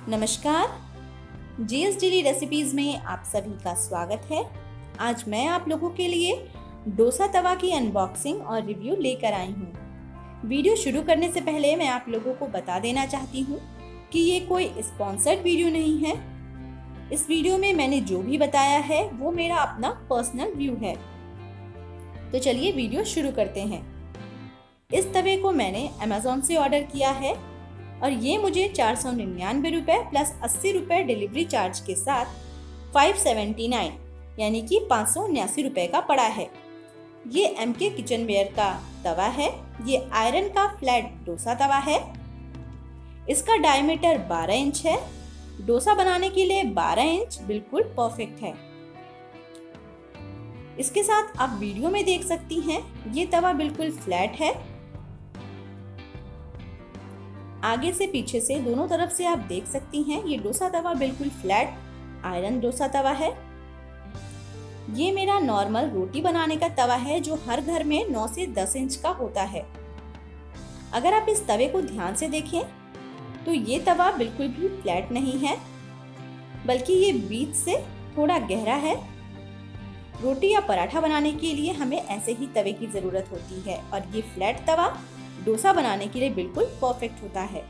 नमस्कार। GS daily recipes में आप सभी का स्वागत है। आज मैं आप लोगों के लिए डोसा तवा की अनबॉक्सिंग और रिव्यू लेकर आई हूँ। वीडियो शुरू करने से पहले मैं आप लोगों को बता देना चाहती हूँ कि ये कोई स्पॉन्सर्ड वीडियो नहीं है। इस वीडियो में मैंने जो भी बताया है वो मेरा अपना पर्सनल व्यू है। तो चलिए वीडियो शुरू करते हैं। इस तवे को मैंने अमेज़ॉन से ऑर्डर किया है और ये मुझे 499 रुपये प्लस 80 रुपये डिलीवरी चार्ज के साथ 579 यानी कि 579 रुपये का पड़ा है। ये एमके किचनवेयर का तवा है। ये आयरन का फ्लैट डोसा तवा है। इसका डायमीटर 12 इंच है। डोसा बनाने के लिए 12 इंच बिल्कुल परफेक्ट है। इसके साथ आप वीडियो में देख सकती हैं ये तवा बिल्कुल फ्लैट है। आगे से पीछे से दोनों तरफ से आप देख सकती हैं ये डोसा तवा बिल्कुल फ्लैट आयरन डोसा तवा है। ये मेरा नॉर्मल रोटी बनाने का तवा है जो हर घर में 9 से 10 इंच का होता है। अगर आप इस तवे को ध्यान से देखें तो ये तवा बिल्कुल भी फ्लैट नहीं है, बल्कि ये बीच से थोड़ा गहरा है। रोटी या पराठा बनाने के लिए हमें ऐसे ही तवे की ज़रूरत होती है और ये फ्लैट तवा डोसा बनाने के लिए बिल्कुल परफेक्ट होता है।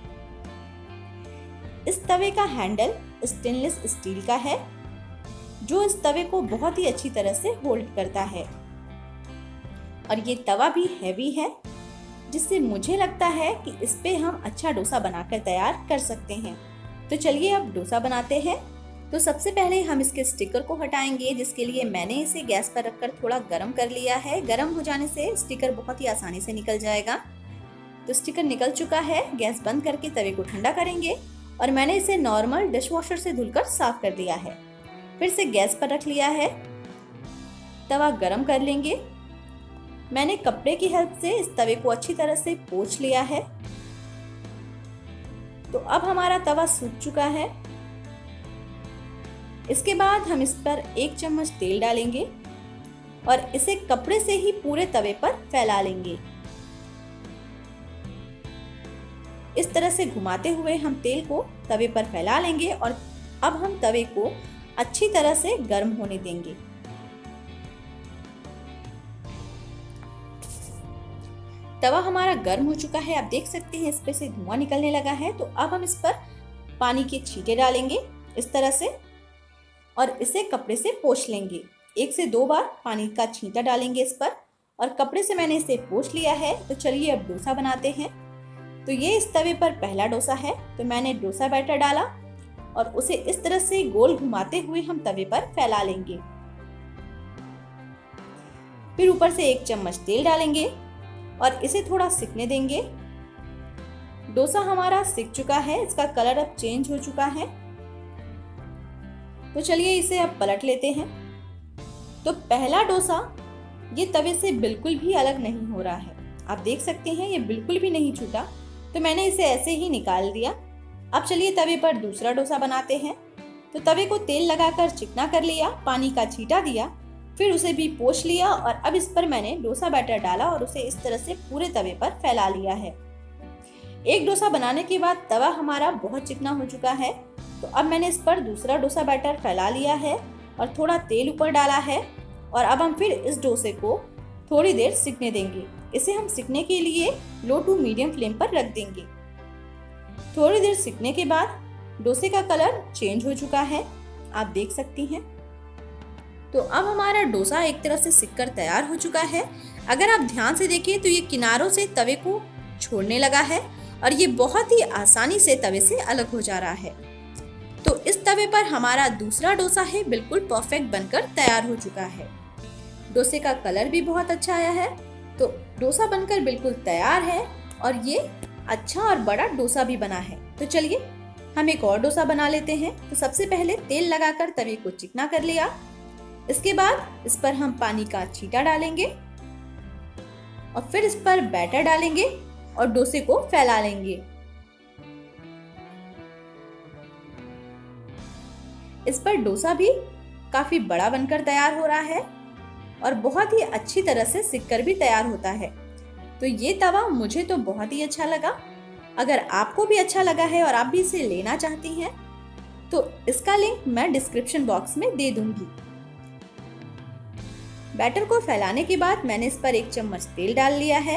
इस तवे का हैंडल स्टेनलेस स्टील का है जो इस तवे को बहुत ही अच्छी तरह से होल्ड करता है और ये तवा भी हैवी है, जिससे मुझे लगता है कि इस पे हम अच्छा डोसा बनाकर तैयार कर सकते हैं। तो चलिए अब डोसा बनाते हैं। तो सबसे पहले हम इसके स्टिकर को हटाएंगे, जिसके लिए मैंने इसे गैस पर रखकर थोड़ा गर्म कर लिया है। गर्म हो जाने से स्टिकर बहुत ही आसानी से निकल जाएगा। तो स्टिकर निकल चुका है। गैस बंद करके तवे को ठंडा करेंगे और मैंने इसे नॉर्मल डिशवॉशर से धुलकर साफ कर लिया है। फिर से गैस पर रख लिया है। तवा गरम कर लेंगे। मैंने कपड़े की हेल्प से इस तवे को अच्छी तरह से पोंछ लिया है। तो अब हमारा तवा सूख चुका है। इसके बाद हम इस पर 1 चम्मच तेल डालेंगे और इसे कपड़े से ही पूरे तवे पर फैला लेंगे। इस तरह से घुमाते हुए हम तेल को तवे पर फैला लेंगे और अब हम तवे को अच्छी तरह से गर्म होने देंगे। तवा हमारा गर्म हो चुका है। आप देख सकते हैं इस पे से धुआं निकलने लगा है। तो अब हम इस पर पानी के छींटे डालेंगे इस तरह से और इसे कपड़े से पोंछ लेंगे। 1 से 2 बार पानी का छींटा डालेंगे इस पर और कपड़े से मैंने इसे पोंछ लिया है। तो चलिए अब डोसा बनाते हैं। तो ये इस तवे पर पहला डोसा है। तो मैंने डोसा बैटर डाला और उसे इस तरह से गोल घुमाते हुए हम तवे पर फैला लेंगे। फिर ऊपर से 1 चम्मच तेल डालेंगे और इसे थोड़ा सिकने देंगे। डोसा हमारा सिक चुका है। इसका कलर अब चेंज हो चुका है। तो चलिए इसे अब पलट लेते हैं। तो पहला डोसा ये तवे से बिल्कुल भी अलग नहीं हो रहा है। आप देख सकते हैं ये बिल्कुल भी नहीं छूटा। तो मैंने इसे ऐसे ही निकाल दिया। अब चलिए तवे पर दूसरा डोसा बनाते हैं। तो तवे को तेल लगाकर चिकना कर लिया, पानी का छींटा दिया, फिर उसे भी पोंछ लिया और अब इस पर मैंने डोसा बैटर डाला और उसे इस तरह से पूरे तवे पर फैला लिया है। एक डोसा बनाने के बाद तवा हमारा बहुत चिकना हो चुका है। तो अब मैंने इस पर दूसरा डोसा बैटर फैला लिया है और थोड़ा तेल ऊपर डाला है और अब हम फिर इस डोसे को थोड़ी देर सिकने देंगे। इसे हम सिकने के लिए लो टू मीडियम फ्लेम पर रख देंगे। थोड़ी देर सिकने के बाद डोसे का कलर चेंज हो चुका है, आप देख सकती हैं। तो अब हमारा डोसा एक तरह से सिककर तैयार हो चुका है। अगर आप ध्यान से देखें तो ये किनारों से तवे को छोड़ने लगा है और ये बहुत ही आसानी से तवे से अलग हो जा रहा है। तो इस तवे पर हमारा दूसरा डोसा है बिल्कुल परफेक्ट बनकर तैयार हो चुका है। डोसे का कलर भी बहुत अच्छा आया है। तो डोसा बनकर बिल्कुल तैयार है और ये अच्छा और बड़ा डोसा भी बना है। तो चलिए हम एक और डोसा बना लेते हैं। तो सबसे पहले तेल लगाकर तवे को चिकना कर लिया। इसके बाद इस पर हम पानी का छींटा डालेंगे और फिर इस पर बैटर डालेंगे और डोसे को फैला लेंगे। इस पर डोसा भी काफी बड़ा बनकर तैयार हो रहा है और बहुत ही अच्छी तरह से सिककर भी तैयार होता है। तो ये तवा मुझे तो बहुत ही अच्छा लगा। अगर आपको भी अच्छा लगा है और आप भी इसे लेना चाहती हैं तो इसका लिंक मैं डिस्क्रिप्शन बॉक्स में दे दूंगी। बैटर को फैलाने के बाद मैंने इस पर 1 चम्मच तेल डाल लिया है।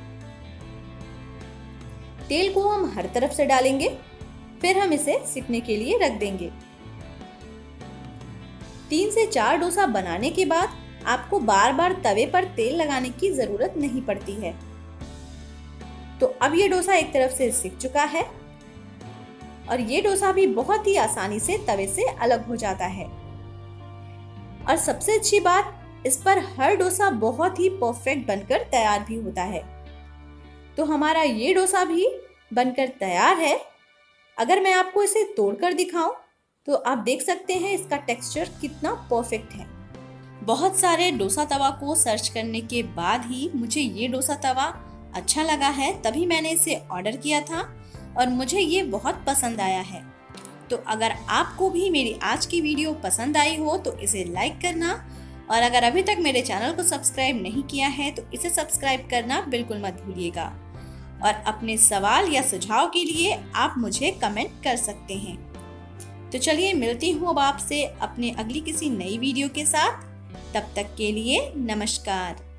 तेल को हम हर तरफ से डालेंगे, फिर हम इसे सिकने के लिए रख देंगे। 3 से 4 डोसा बनाने के बाद आपको बार बार तवे पर तेल लगाने की जरूरत नहीं पड़ती है। तो अब ये डोसा एक तरफ से सिक चुका है और ये डोसा भी बहुत ही आसानी से तवे से अलग हो जाता है। और सबसे अच्छी बात, इस पर हर डोसा बहुत ही परफेक्ट बनकर तैयार भी होता है। तो हमारा ये डोसा भी बनकर तैयार है। अगर मैं आपको इसे तोड़कर दिखाऊं तो आप देख सकते हैं इसका टेक्सचर कितना परफेक्ट है। बहुत सारे डोसा तवा को सर्च करने के बाद ही मुझे ये डोसा तवा अच्छा लगा है, तभी मैंने इसे ऑर्डर किया था और मुझे ये बहुत पसंद आया है। तो अगर आपको भी मेरी आज की वीडियो पसंद आई हो तो इसे लाइक करना, और अगर अभी तक मेरे चैनल को सब्सक्राइब नहीं किया है तो इसे सब्सक्राइब करना बिल्कुल मत भूलिएगा। और अपने सवाल या सुझाव के लिए आप मुझे कमेंट कर सकते हैं। तो चलिए मिलती हूँ अब आपसे अपने अगली किसी नई वीडियो के साथ। तब तक के लिए नमस्कार।